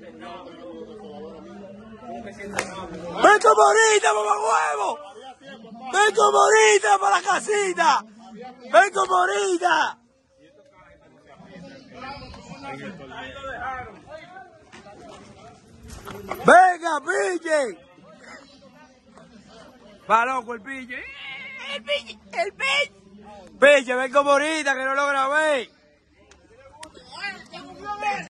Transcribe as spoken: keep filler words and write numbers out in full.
¡Ven como ahorita, mamá huevo! ¡Ven como ahorita para la casita! ¡Ven como ahorita! ¡Venga, pille! Va loco el pille. ¡El pille! ¡El pille! Pille, ven como ahorita que no lo grabé.